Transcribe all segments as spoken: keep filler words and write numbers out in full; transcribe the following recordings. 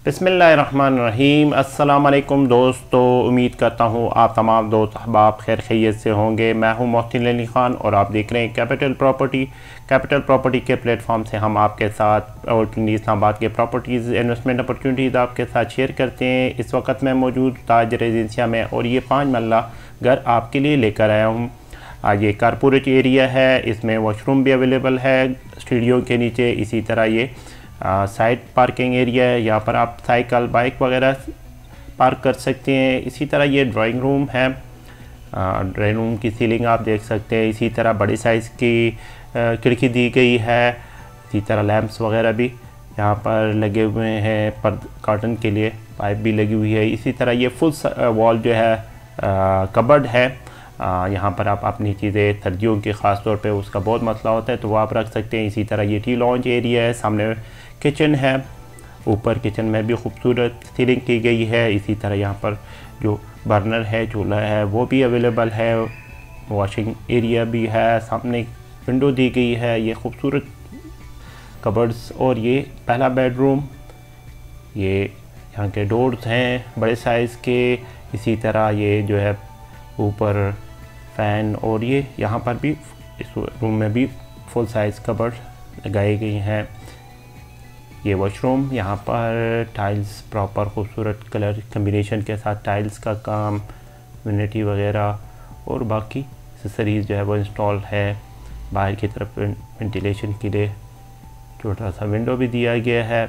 बिस्मिल्लाहिर्रहमानिर्रहीम। अस्सलाम वालेकुम दोस्तों, उम्मीद करता हूँ आप तमाम दोस्त अहबाब खैर खैरियत से होंगे। मैं हूँ मोहसिन अली ख़ान और आप देख रहे हैं कैपिटल प्रॉपर्टी। कैपिटल प्रॉपर्टी के प्लेटफॉर्म से हम आपके साथ और इस्लामाबाद के प्रॉपर्टीज़ इन्वेस्टमेंट अपॉर्चुनिटीज़ आपके साथ शेयर करते हैं। इस वक्त मैं मौजूद ताज रेजिडेंसिया में और ये पाँच मरला घर आपके लिए लेकर आया हूँ। आज ये कारपोरेट एरिया है, इसमें वॉशरूम भी अवेलेबल है स्टूडियो के नीचे। इसी तरह ये साइड पार्किंग एरिया है, यहाँ पर आप साइकिल बाइक वगैरह पार्क कर सकते हैं। इसी तरह ये ड्राइंग रूम है, ड्राइंग रूम की सीलिंग आप देख सकते हैं। इसी तरह बड़ी साइज़ की खिड़की दी गई है। इसी तरह लैंप्स वगैरह भी यहाँ पर लगे हुए हैं, पर कार्टन के लिए पाइप भी लगी हुई है। इसी तरह ये फुल वॉल जो है कबर्ड है। यहाँ पर आप अपनी चीज़ें सर्दियों के ख़ास तौर पे उसका बहुत मसला होता है तो वो आप रख सकते हैं। इसी तरह ये टी लॉन्च एरिया है, सामने किचन है, ऊपर किचन में भी खूबसूरत सीलिंग की गई है। इसी तरह यहाँ पर जो बर्नर है, चूल्हा है, वो भी अवेलेबल है। वॉशिंग एरिया भी है, सामने विंडो दी गई है, ये खूबसूरत कबर्ड्स। और ये पहला बेडरूम, ये यहाँ के डोर्स हैं बड़े साइज़ के। इसी तरह ये जो है ऊपर फ़ैन, और ये यहाँ पर भी इस रूम में भी फुल साइज़ कबर्ड लगाई गई हैं। ये वॉशरूम, यहाँ पर टाइल्स प्रॉपर खूबसूरत कलर कम्बिनेशन के साथ टाइल्स का काम, यूनिटी वगैरह और बाकी एक्सेसरीज़ जो है वो इंस्टॉल है। बाहर की तरफ वेंटिलेशन के लिए छोटा सा विंडो भी दिया गया है।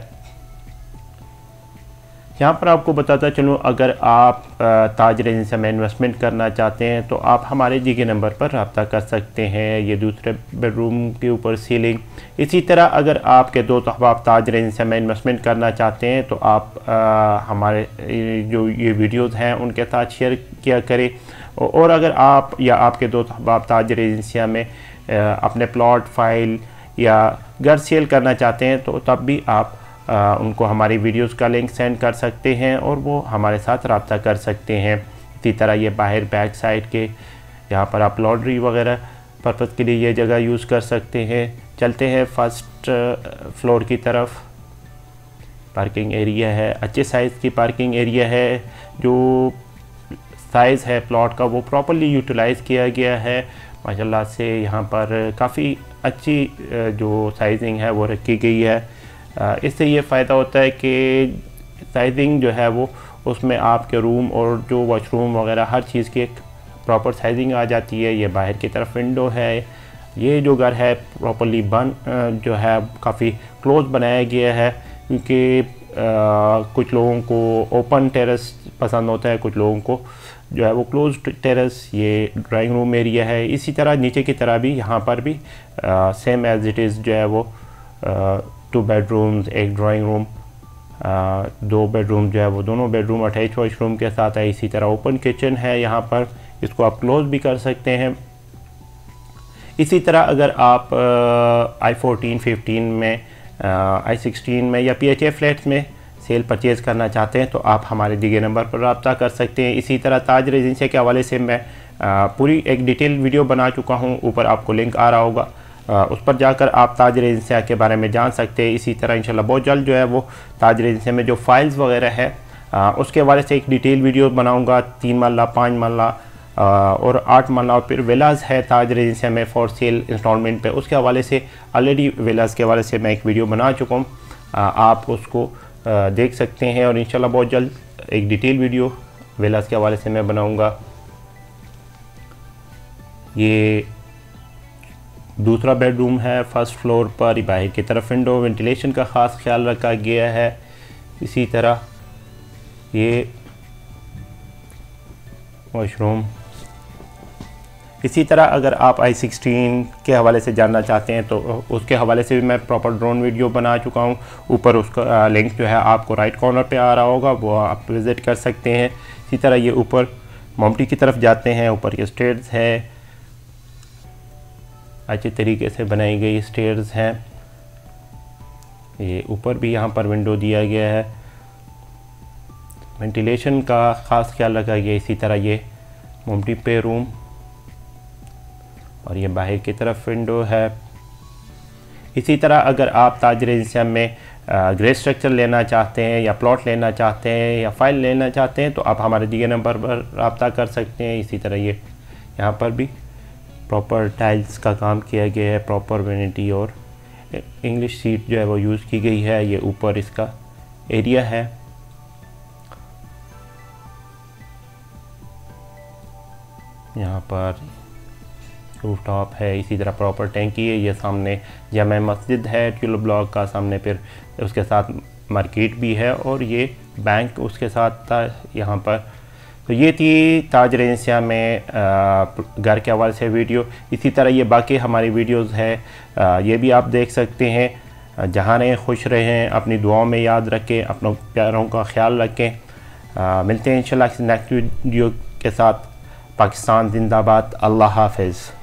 यहाँ पर आपको बताता चलूँ, अगर आप ताज रेजिडेंसिया में इन्वेस्टमेंट करना चाहते हैं तो आप हमारे दी गए नंबर पर रब्ता कर सकते हैं। ये दूसरे बेडरूम के ऊपर सीलिंग। इसी तरह अगर आपके दोस्त अहबाब ताज रेजिडेंसिया में इन्वेस्टमेंट करना चाहते हैं तो आप आ, हमारे जो ये वीडियोज़ हैं उनके साथ शेयर किया करें। और अगर आप या आपके दोस्त अहबाब ताज रेजिडेंसिया में आ, अपने प्लॉट फाइल या घर सेल करना चाहते हैं तो तब भी आप आ, उनको हमारी वीडियोस का लिंक सेंड कर सकते हैं और वो हमारे साथ रब्ता कर सकते हैं। इसी तरह ये बाहर बैक साइड के यहाँ पर आप लॉन्ड्री वगैरह पर्पज़ के लिए ये जगह यूज़ कर सकते हैं। चलते हैं फर्स्ट फ्लोर की तरफ। पार्किंग एरिया है, अच्छे साइज़ की पार्किंग एरिया है। जो साइज़ है प्लॉट का वो प्रॉपर्ली यूटिलाइज़ किया गया है माशाल्लाह से। यहाँ पर काफ़ी अच्छी जो साइजिंग है वो रखी गई है। इससे ये फ़ायदा होता है कि साइजिंग जो है वो उसमें आपके रूम और जो वॉशरूम वगैरह हर चीज़ की एक प्रॉपर साइजिंग आ जाती है। ये बाहर की तरफ विंडो है। ये जो घर है प्रॉपर्ली बन जो है काफ़ी क्लोज बनाया गया है, क्योंकि कुछ लोगों को ओपन टेरेस पसंद होता है, कुछ लोगों को जो है वो क्लोज टेरेस। ये ड्राइंग रूम एरिया है। इसी तरह नीचे की तरह भी यहाँ पर भी सेम एज इट इज़ जो है वो आ, टू बेडरूम्स, एक ड्राइंग रूम, दो बेडरूम जो है वो दोनों बेडरूम अटैच वॉशरूम के साथ है। इसी तरह ओपन किचन है यहाँ पर, इसको आप क्लोज भी कर सकते हैं। इसी तरह अगर आप आई फोर्टीन फिफ्टीन में, आई सिक्सटीन में या पी एच ए फ्लैट्स में सेल परचेज़ करना चाहते हैं तो आप हमारे दिए नंबर पर रब्ता कर सकते हैं। इसी तरह ताज रेजिडेंसिया के हवाले से मैं आ, पूरी एक डिटेल वीडियो बना चुका हूँ, ऊपर आपको लिंक आ रहा होगा, आ, उस पर जाकर आप ताज रेजिडेंसिया के बारे में जान सकते हैं। इसी तरह इंशाल्लाह बहुत जल्द जो है वो ताज रेजिडेंसिया में जो फाइल्स वगैरह है आ, उसके हवाले से एक डिटेल वीडियो बनाऊंगा। तीन मरला, पाँच मरला और आठ मरला, और फिर विलास है ताज रेजिडेंसिया में फॉर सेल इंस्टॉलमेंट पे, उसके हवाले से ऑलरेडी विलास के हवाले से मैं एक वीडियो बना चुका हूँ, आप उसको आ, देख सकते हैं। और इंशाल्लाह बहुत जल्द एक डिटेल वीडियो विलास के हवाले से मैं बनाऊँगा। ये दूसरा बेडरूम है फर्स्ट फ्लोर पर। बाहर की तरफ विंडो, वेंटिलेशन का ख़ास ख्याल रखा गया है। इसी तरह ये वॉशरूम। इसी तरह अगर आप आई सिक्सटीन के हवाले से जानना चाहते हैं तो उसके हवाले से भी मैं प्रॉपर ड्रोन वीडियो बना चुका हूँ। ऊपर उसका लिंक जो है आपको राइट कॉर्नर पे आ रहा होगा, वो आप विज़िट कर सकते हैं। इसी तरह ये ऊपर मोमटी की तरफ जाते हैं, ऊपर के स्टेयर्स है, अच्छे तरीके से बनाई गई स्टेयर्स हैं। ये ऊपर भी यहाँ पर विंडो दिया गया है, वेंटिलेशन का ख़ास ख्याल रखा गया। इसी तरह ये मोमटी पे रूम, और ये बाहर की तरफ विंडो है। इसी तरह अगर आप ताज रेजिडेंसिया में ग्रे स्ट्रक्चर लेना चाहते हैं या प्लॉट लेना चाहते हैं या फाइल लेना चाहते हैं तो आप हमारे दिए नंबर पर रब्ता कर सकते हैं। इसी तरह ये यहाँ पर भी प्रॉपर टाइल्स का काम किया गया है, प्रॉपर वेनिटी और इंग्लिश सीट जो है वो यूज़ की गई है। ये ऊपर इसका एरिया है। यहाँ पर रूफ टॉप है, इसी तरह प्रॉपर टैंकी है। ये सामने जामा मस्जिद है ट्यूलिप ब्लॉक का सामने, फिर उसके साथ मार्केट भी है और ये बैंक उसके साथ था यहाँ पर। तो ये थी ताज रेजिडेंसिया में घर के हवाले से वीडियो। इसी तरह ये बाकी हमारी वीडियोस है, आ, ये भी आप देख सकते हैं। जहाँ रहें खुश रहें, अपनी दुआओं में याद रखें, अपनों प्यारों का ख्याल रखें। आ, मिलते हैं इंशाल्लाह नेक्स्ट वीडियो के साथ। पाकिस्तान जिंदाबाद। अल्लाह हाफिज़।